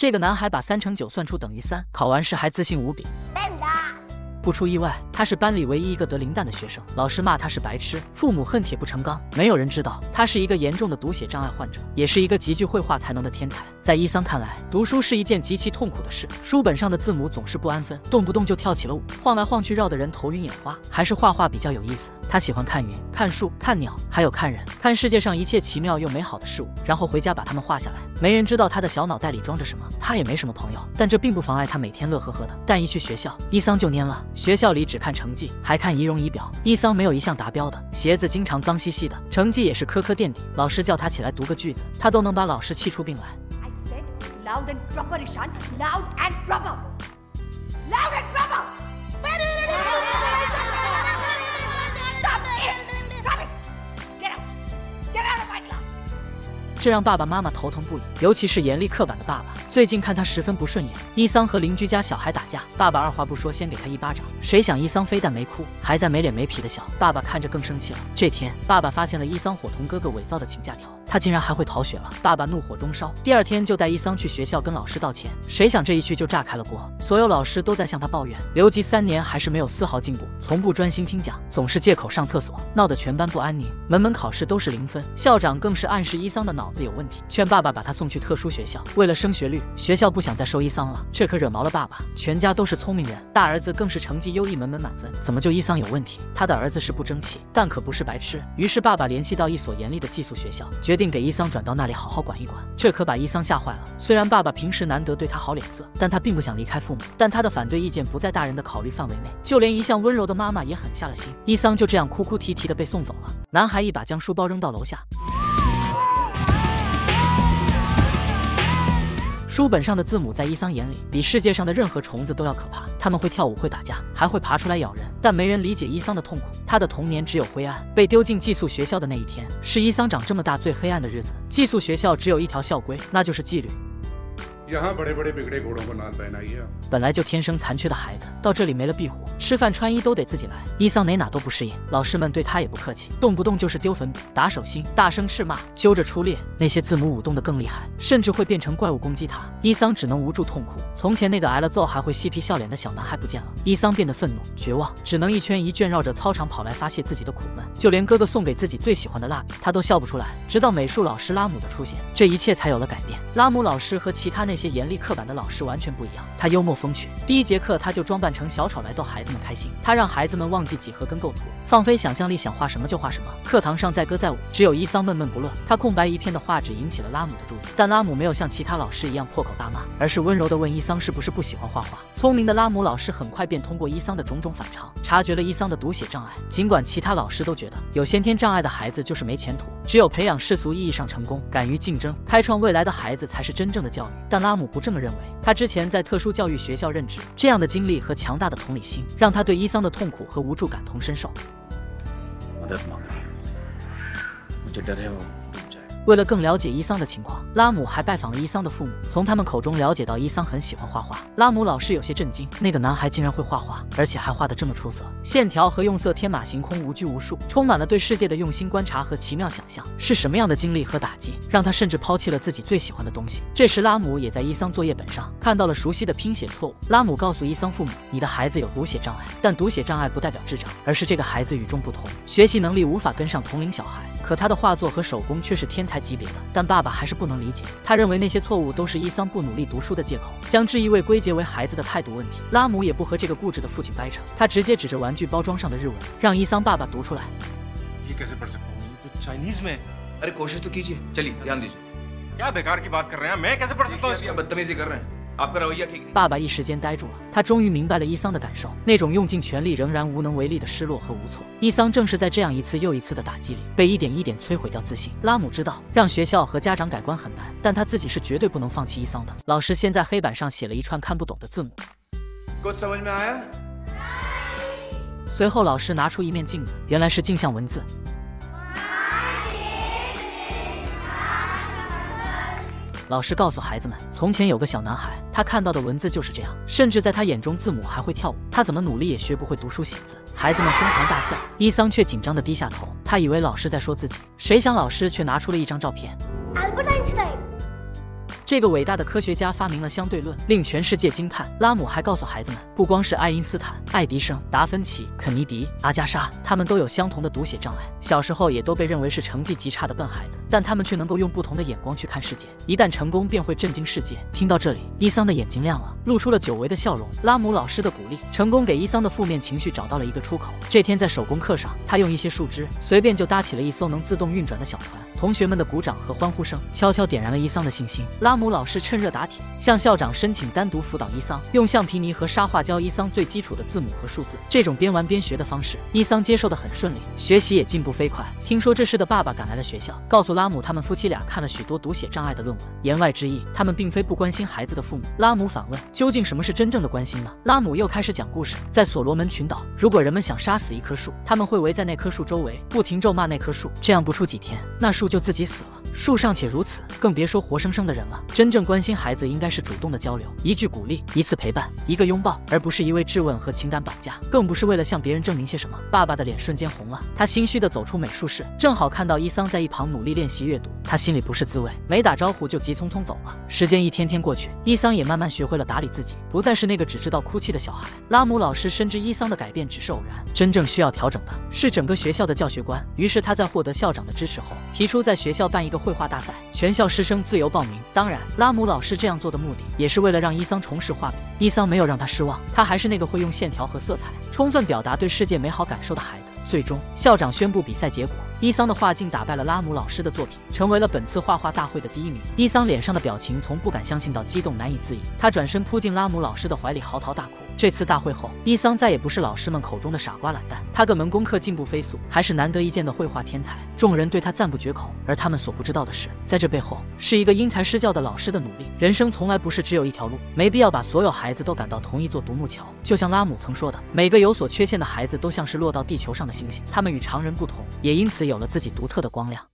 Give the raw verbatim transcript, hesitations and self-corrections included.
这个男孩把三乘九算出等于三，考完试还自信无比。不出意外，他是班里唯一一个得零蛋的学生，老师骂他是白痴，父母恨铁不成钢。没有人知道他是一个严重的读写障碍患者，也是一个极具绘画才能的天才。在伊桑看来，读书是一件极其痛苦的事，书本上的字母总是不安分，动不动就跳起了舞，晃来晃去，绕得人头晕眼花。还是画画比较有意思。他喜欢看云、看树、看鸟，还有看人，看世界上一切奇妙又美好的事物，然后回家把它们画下来。没人知道他的小脑袋里装着什么，他也没什么朋友，但这并不妨碍他每天乐呵呵的。但一去学校，伊桑就蔫了。学校里只看成绩，还看仪容仪表，伊桑没有一项达标的，鞋子经常脏兮兮的，成绩也是磕磕垫底。老师叫他起来读个句子，他都能把老师气出病来。 Loud and proper, Ishan. Loud and proper. Loud and proper. Stop it! Stop it! Get out! Get out of my class! 这让爸爸妈妈头疼不已，尤其是严厉刻板的爸爸。最近看他十分不顺眼。伊桑和邻居家小孩打架，爸爸二话不说先给他一巴掌。谁想伊桑非但没哭，还在没脸没皮的笑。爸爸看着更生气了。这天，爸爸发现了伊桑伙同哥哥伪造的请假条。他竟然还会逃学了，爸爸怒火中烧。第二天就带伊桑去学校跟老师道歉，谁想这一去就炸开了锅，所有老师都在向他抱怨，留级三年还是没有丝毫进步，从不专心听讲，总是借口上厕所，闹得全班不安宁，门门考试都是零分。校长更是暗示伊桑的脑子有问题，劝爸爸把他送去特殊学校。为了升学率，学校不想再收伊桑了，这可惹毛了爸爸。全家都是聪明人，大儿子更是成绩优异，门门满分，怎么就伊桑有问题？他的儿子是不争气，但可不是白痴。于是爸爸联系到一所严厉的寄宿学校，决定给伊桑转到那里好好管一管。这可把伊桑吓坏了。虽然爸爸平时难得对他好脸色，但他并不想离开父母。但他的反对意见不在大人的考虑范围内，就连一向温柔的妈妈也狠下了心。伊桑就这样哭哭啼啼的被送走了。男孩一把将书包扔到楼下。书本上的字母在伊桑眼里，比世界上的任何虫子都要可怕。他们会跳舞，会打架，还会爬出来咬人。但没人理解伊桑的痛苦。他的童年只有灰暗。被丢进寄宿学校的那一天，是伊桑长这么大最黑暗的日子。寄宿学校只有一条校规，那就是纪律。本来就天生残缺的孩子，到这里没了庇护，吃饭穿衣都得自己来。伊桑哪哪都不适应，老师们对他也不客气，动不动就是丢粉笔、打手心、大声斥骂、揪着出列。那些字母舞动得更厉害，甚至会变成怪物攻击他。伊桑只能无助痛哭。从前那个挨了揍还会嬉皮笑脸的小男孩不见了，伊桑变得愤怒、绝望，只能一圈一圈绕着操场跑来发泄自己的苦闷。就连哥哥送给自己最喜欢的蜡笔，他都笑不出来。直到美术老师拉姆的出现，这一切才有了改变。拉姆老师和其他那些严厉刻板的老师完全不一样，他幽默风趣。第一节课他就装扮成小丑来逗孩子们开心，他让孩子们忘记几何跟构图，放飞想象力，想画什么就画什么。课堂上载歌载舞，只有伊桑闷闷不乐。他空白一片的画纸引起了拉姆的注意，但拉姆没有像其他老师一样破口大骂，而是温柔地问伊桑是不是不喜欢画画。聪明的拉姆老师很快便通过伊桑的种种反常，察觉了伊桑的读写障碍。尽管其他老师都觉得有先天障碍的孩子就是没前途，只有培养世俗意义上成功、敢于竞争、开创未来的孩子才是真正的教育，但拉姆不这么认为。他之前在特殊教育学校任职，这样的经历和强大的同理心，让他对伊桑的痛苦和无助感同身受。为了更了解伊桑的情况，拉姆还拜访了伊桑的父母，从他们口中了解到伊桑很喜欢画画。拉姆老师有些震惊，那个男孩竟然会画画，而且还画得这么出色，线条和用色天马行空，无拘无束，充满了对世界的用心观察和奇妙想象。是什么样的经历和打击，让他甚至抛弃了自己最喜欢的东西？这时拉姆也在伊桑作业本上看到了熟悉的拼写错误。拉姆告诉伊桑父母，你的孩子有读写障碍，但读写障碍不代表智障，而是这个孩子与众不同，学习能力无法跟上同龄小孩，可他的画作和手工却是天才级别的。但爸爸还是不能理解，他认为那些错误都是伊桑不努力读书的借口，将这一味归结为孩子的态度问题。拉姆也不和这个固执的父亲掰扯，他直接指着玩具包装上的日文，让伊桑爸爸读出来。爸爸一时间呆住了，他终于明白了伊桑的感受，那种用尽全力仍然无能为力的失落和无措。伊桑正是在这样一次又一次的打击里，被一点一点摧毁掉自信。拉姆知道让学校和家长改观很难，但他自己是绝对不能放弃伊桑的。老师先在黑板上写了一串看不懂的字母，随后老师拿出一面镜子，原来是镜像文字。老师告诉孩子们，从前有个小男孩，他看到的文字就是这样，甚至在他眼中字母还会跳舞，他怎么努力也学不会读书写字。孩子们哄堂大笑，伊桑却紧张地低下头，他以为老师在说自己，谁想老师却拿出了一张照片。 这个伟大的科学家发明了相对论，令全世界惊叹。拉姆还告诉孩子们，不光是爱因斯坦、爱迪生、达芬奇、肯尼迪、阿加莎，他们都有相同的读写障碍，小时候也都被认为是成绩极差的笨孩子，但他们却能够用不同的眼光去看世界，一旦成功便会震惊世界。听到这里，伊桑的眼睛亮了，露出了久违的笑容。拉姆老师的鼓励，成功给伊桑的负面情绪找到了一个出口。这天在手工课上，他用一些树枝随便就搭起了一艘能自动运转的小船，同学们的鼓掌和欢呼声悄悄点燃了伊桑的信心。拉姆老师趁热打铁，向校长申请单独辅导伊桑，用橡皮泥和沙画教伊桑最基础的字母和数字。这种边玩边学的方式，伊桑接受得很顺利，学习也进步飞快。听说这时的爸爸赶来了学校，告诉拉姆他们夫妻俩看了许多读写障碍的论文，言外之意，他们并非不关心孩子的父母。拉姆反问，究竟什么是真正的关心呢？拉姆又开始讲故事，在所罗门群岛，如果人们想杀死一棵树，他们会围在那棵树周围，不停咒骂那棵树，这样不出几天，那树就自己死了。树尚且如此，更别说活生生的人了。真正关心孩子应该是主动的交流，一句鼓励，一次陪伴，一个拥抱，而不是一味质问和情感绑架，更不是为了向别人证明些什么。爸爸的脸瞬间红了，他心虚地走出美术室，正好看到伊桑在一旁努力练习阅读，他心里不是滋味，没打招呼就急匆匆走了。时间一天天过去，伊桑也慢慢学会了打理自己，不再是那个只知道哭泣的小孩。拉姆老师深知伊桑的改变只是偶然，真正需要调整的是整个学校的教学观。于是他在获得校长的支持后，提出在学校办一个绘画大赛，全校师生自由报名。当然，拉姆老师这样做的目的也是为了让伊桑重拾画笔。伊桑没有让他失望，他还是那个会用线条和色彩充分表达对世界美好感受的孩子。最终，校长宣布比赛结果，伊桑的画竟打败了拉姆老师的作品，成为了本次画画大会的第一名。伊桑脸上的表情从不敢相信到激动难以自已，他转身扑进拉姆老师的怀里，嚎啕大哭。这次大会后，伊桑再也不是老师们口中的傻瓜懒蛋，他各门功课进步飞速，还是难得一见的绘画天才。众人对他赞不绝口，而他们所不知道的是，在这背后是一个因材施教的老师的努力。人生从来不是只有一条路，没必要把所有孩子都赶到同一座独木桥。就像拉姆曾说的，每个有所缺陷的孩子都像是落到地球上的星星，他们与常人不同，也因此有了自己独特的光亮。